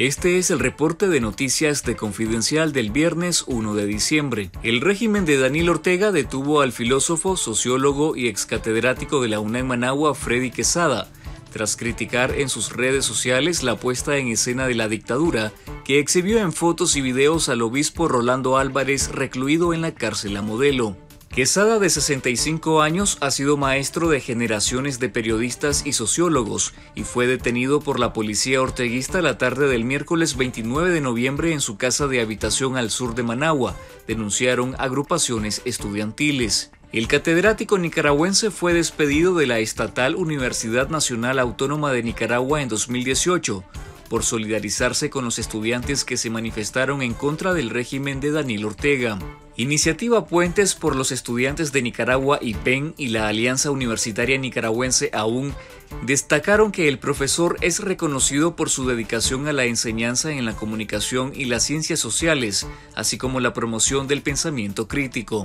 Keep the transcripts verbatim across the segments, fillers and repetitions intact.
Este es el reporte de noticias de Confidencial del viernes uno de diciembre. El régimen de Daniel Ortega detuvo al filósofo, sociólogo y excatedrático de la UNAM Managua, Freddy Quesada, tras criticar en sus redes sociales la puesta en escena de la dictadura, que exhibió en fotos y videos al obispo Rolando Álvarez recluido en la cárcel a Modelo. Quesada, de sesenta y cinco años, ha sido maestro de generaciones de periodistas y sociólogos y fue detenido por la policía orteguista la tarde del miércoles veintinueve de noviembre en su casa de habitación al sur de Managua, denunciaron agrupaciones estudiantiles. El catedrático nicaragüense fue despedido de la estatal Universidad Nacional Autónoma de Nicaragua en dos mil dieciocho por solidarizarse con los estudiantes que se manifestaron en contra del régimen de Daniel Ortega. Iniciativa Puentes por los Estudiantes de Nicaragua y P E N y la Alianza Universitaria Nicaragüense A U N destacaron que el profesor es reconocido por su dedicación a la enseñanza en la comunicación y las ciencias sociales, así como la promoción del pensamiento crítico.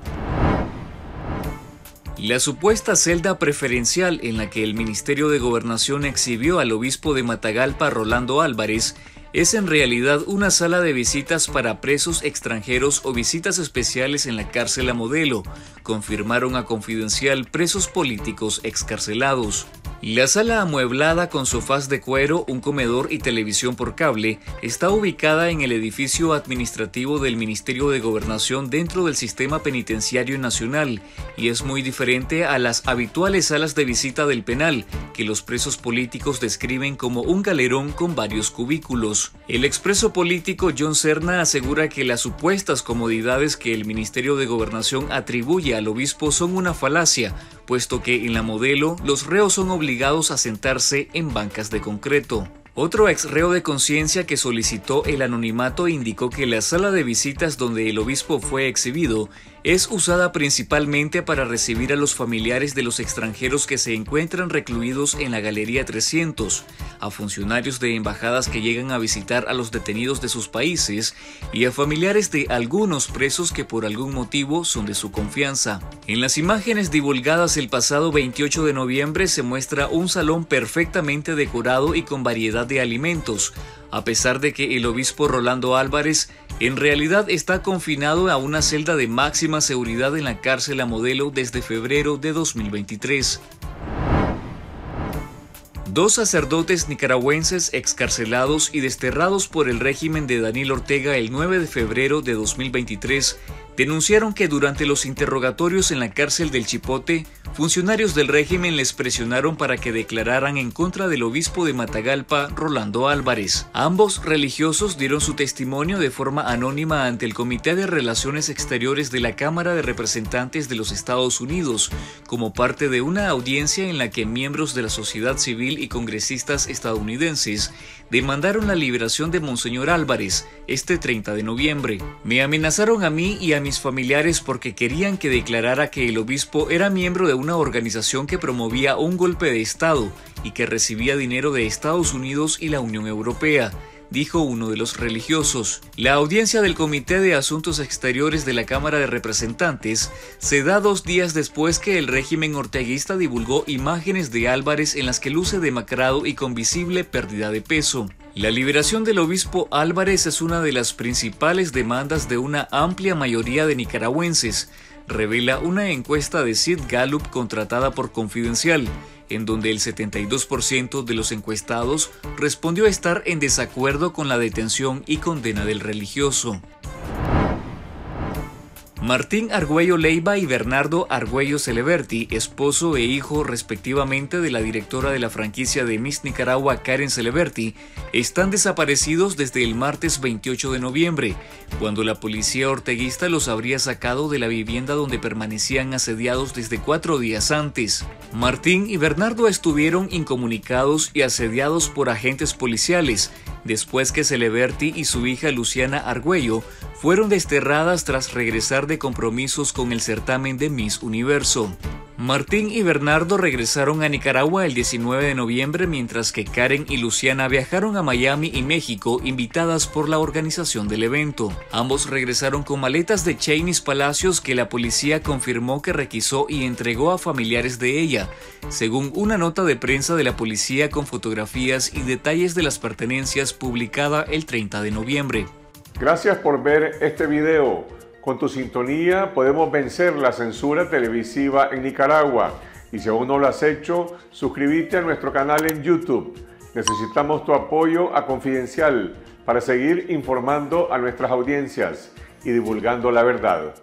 La supuesta celda preferencial en la que el Ministerio de Gobernación exhibió al obispo de Matagalpa, Rolando Álvarez, es en realidad una sala de visitas para presos extranjeros o visitas especiales en la cárcel a Modelo, confirmaron a Confidencial presos políticos excarcelados. La sala amueblada con sofás de cuero, un comedor y televisión por cable está ubicada en el edificio administrativo del Ministerio de Gobernación dentro del Sistema Penitenciario Nacional y es muy diferente a las habituales salas de visita del penal, que los presos políticos describen como un galerón con varios cubículos. El expreso político John Serna asegura que las supuestas comodidades que el Ministerio de Gobernación atribuye al obispo son una falacia, puesto que en la Modelo los reos son obligados a sentarse en bancas de concreto. Otro ex reo de conciencia que solicitó el anonimato indicó que la sala de visitas donde el obispo fue exhibido es usada principalmente para recibir a los familiares de los extranjeros que se encuentran recluidos en la Galería trescientos, a funcionarios de embajadas que llegan a visitar a los detenidos de sus países y a familiares de algunos presos que por algún motivo son de su confianza. En las imágenes divulgadas el pasado veintiocho de noviembre se muestra un salón perfectamente decorado y con variedad de alimentos, a pesar de que el obispo Rolando Álvarez en realidad está confinado a una celda de máxima seguridad en la cárcel a Modelo desde febrero de dos mil veintitrés. Dos sacerdotes nicaragüenses excarcelados y desterrados por el régimen de Daniel Ortega el nueve de febrero de dos mil veintitrés denunciaron que durante los interrogatorios en la cárcel del Chipote, funcionarios del régimen les presionaron para que declararan en contra del obispo de Matagalpa, Rolando Álvarez. Ambos religiosos dieron su testimonio de forma anónima ante el Comité de Relaciones Exteriores de la Cámara de Representantes de los Estados Unidos, como parte de una audiencia en la que miembros de la sociedad civil y congresistas estadounidenses demandaron la liberación de Monseñor Álvarez este treinta de noviembre. Me amenazaron a mí y a mis familiares porque querían que declarara que el obispo era miembro de una organización que promovía un golpe de Estado y que recibía dinero de Estados Unidos y la Unión Europea, dijo uno de los religiosos. La audiencia del Comité de Asuntos Exteriores de la Cámara de Representantes se da dos días después que el régimen orteguista divulgó imágenes de Álvarez en las que luce demacrado y con visible pérdida de peso. La liberación del obispo Álvarez es una de las principales demandas de una amplia mayoría de nicaragüenses, revela una encuesta de Sid Gallup contratada por Confidencial, en donde el setenta y dos por ciento de los encuestados respondió estar en desacuerdo con la detención y condena del religioso. Martín Argüello Leiva y Bernardo Argüello Celeberti, esposo e hijo respectivamente de la directora de la franquicia de Miss Nicaragua, Karen Celeberti, están desaparecidos desde el martes veintiocho de noviembre, cuando la policía orteguista los habría sacado de la vivienda donde permanecían asediados desde cuatro días antes. Martín y Bernardo estuvieron incomunicados y asediados por agentes policiales, después que Celeberti y su hija Luciana Argüello fueron desterradas tras regresar de compromisos con el certamen de Miss Universo. Martín y Bernardo regresaron a Nicaragua el diecinueve de noviembre, mientras que Karen y Luciana viajaron a Miami y México, invitadas por la organización del evento. Ambos regresaron con maletas de Chainis Palacios que la policía confirmó que requisó y entregó a familiares de ella, según una nota de prensa de la policía con fotografías y detalles de las pertenencias publicada el treinta de noviembre. Gracias por ver este video. Con tu sintonía podemos vencer la censura televisiva en Nicaragua. Y si aún no lo has hecho, suscríbete a nuestro canal en YouTube. Necesitamos tu apoyo a Confidencial para seguir informando a nuestras audiencias y divulgando la verdad.